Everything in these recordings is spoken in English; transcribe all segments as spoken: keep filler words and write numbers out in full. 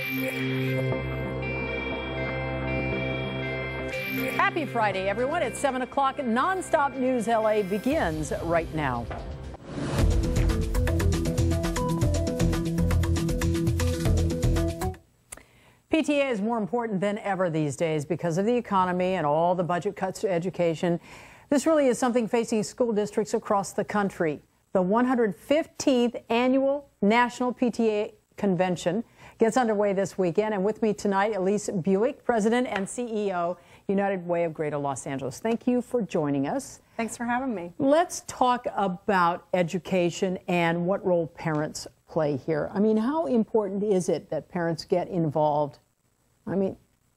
Happy Friday, everyone. It's seven o'clock. Nonstop News L A begins right now. P T A is more important than ever these days because of the economy and all the budget cuts to education. This really is something facing school districts across the country. The one hundred fifteenth Annual National P T A Convention gets underway this weekend. And with me tonight, Elise Buick, President and C E O, United Way of Greater Los Angeles. Thank you for joining us. Thanks for having me. Let's talk about education and what role parents play here. I mean, how important is it that parents get involved? I mean,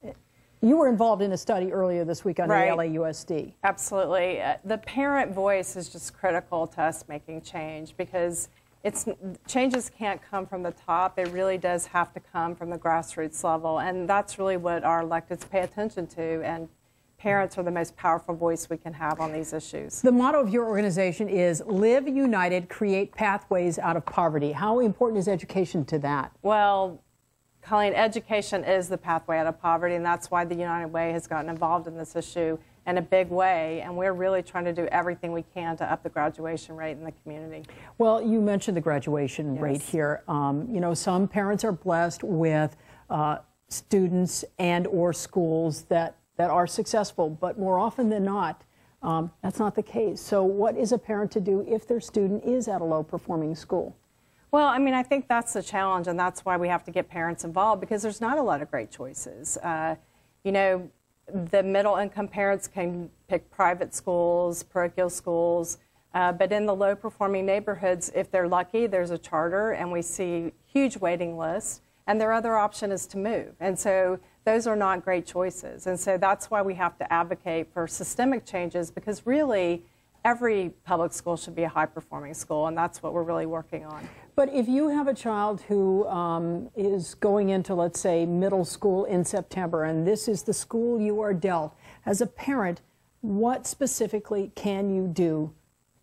you were involved in a study earlier this week on Right. the L A U S D. Absolutely. Uh, the parent voice is just critical to us making change because it's changes can't come from the top. It really does have to come from the grassroots level, and that's really what our electeds pay attention to, and parents are the most powerful voice we can have on these issues. The motto of your organization is Live United, Create Pathways Out of Poverty. How important is education to that? Well, Colleen, education is the pathway out of poverty, and that's why the United Way has gotten involved in this issue in a big way, and we're really trying to do everything we can to up the graduation rate in the community. Well, you mentioned the graduation Yes. rate here. Um, you know, some parents are blessed with uh, students and or schools that, that are successful, but more often than not, um, that's not the case. So what is a parent to do if their student is at a low-performing school? Well, I mean, I think that's the challenge, and that's why we have to get parents involved, because there's not a lot of great choices. Uh, you know, the middle-income parents can pick private schools, parochial schools, uh, but in the low-performing neighborhoods, if they're lucky, there's a charter, and we see huge waiting lists, and their other option is to move. And so those are not great choices. And so that's why we have to advocate for systemic changes, because really, every public school should be a high-performing school, and that's what we're really working on. But if you have a child who um, is going into, let's say, middle school in September, and this is the school you are dealt, as a parent, what specifically can you do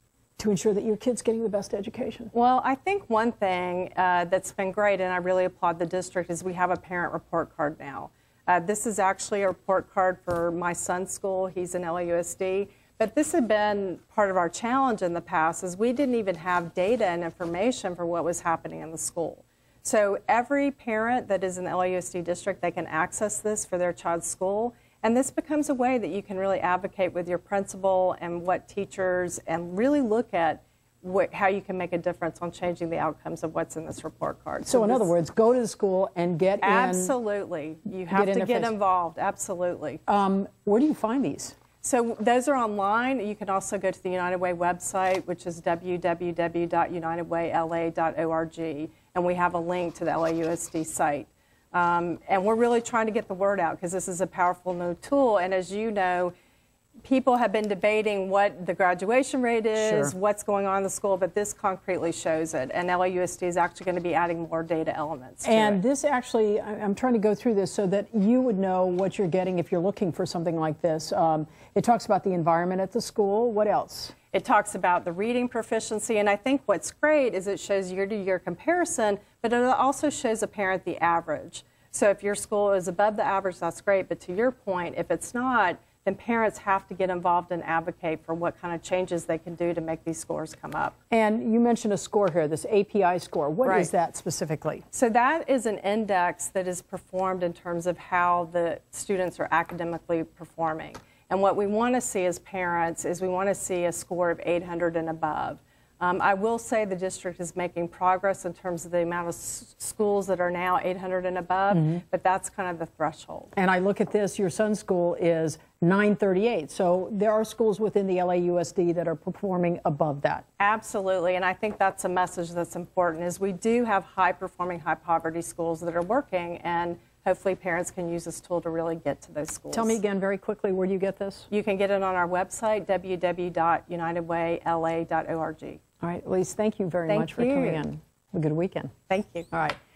to ensure that your kid's getting the best education? Well, I think one thing uh, that's been great, and I really applaud the district, is we have a parent report card now. Uh, this is actually a report card for my son's school. He's in L A U S D. But this had been part of our challenge in the past, is we didn't even have data and information for what was happening in the school. So every parent that is in the L A U S D district, they can access this for their child's school. And this becomes a way that you can really advocate with your principal and what teachers, and really look at what, how you can make a difference on changing the outcomes of what's in this report card. So, So in this, other words, go to the school and get absolutely. in. You have get in to get face. involved. Absolutely. Um, where do you find these? So those are online. You can also go to the United Way website, which is w w w dot united way l a dot org, and we have a link to the L A U S D site. Um, and we're really trying to get the word out, because this is a powerful new tool. And as you know, people have been debating what the graduation rate is, Sure. what's going on in the school, but this concretely shows it. And L A U S D is actually going to be adding more data elements to And it. this actually, I- I'm trying to go through this so that you would know what you're getting if you're looking for something like this. Um, it talks about the environment at the school. What else? It talks about the reading proficiency, and I think what's great is it shows year-to-year comparison, but it also shows a parent the average. So if your school is above the average, that's great, but to your point, if it's not, then parents have to get involved and advocate for what kind of changes they can do to make these scores come up. And you mentioned a score here, this A P I score. What Right. is that specifically? So that is an index that is performed in terms of how the students are academically performing. And what we want to see as parents is we want to see a score of eight hundred and above. Um, I will say the district is making progress in terms of the amount of s schools that are now eight hundred and above, mm-hmm. but that's kind of the threshold. And I look at this, your son's school is nine thirty-eight. So there are schools within the L A U S D that are performing above that. Absolutely, and I think that's a message that's important, is we do have high-performing, high-poverty schools that are working, and hopefully parents can use this tool to really get to those schools. Tell me again very quickly, where do you get this? You can get it on our website, w w w dot united way l a dot org. All right, Elise, thank you very Thank much for you. coming in. Have a good weekend. Thank you. All right.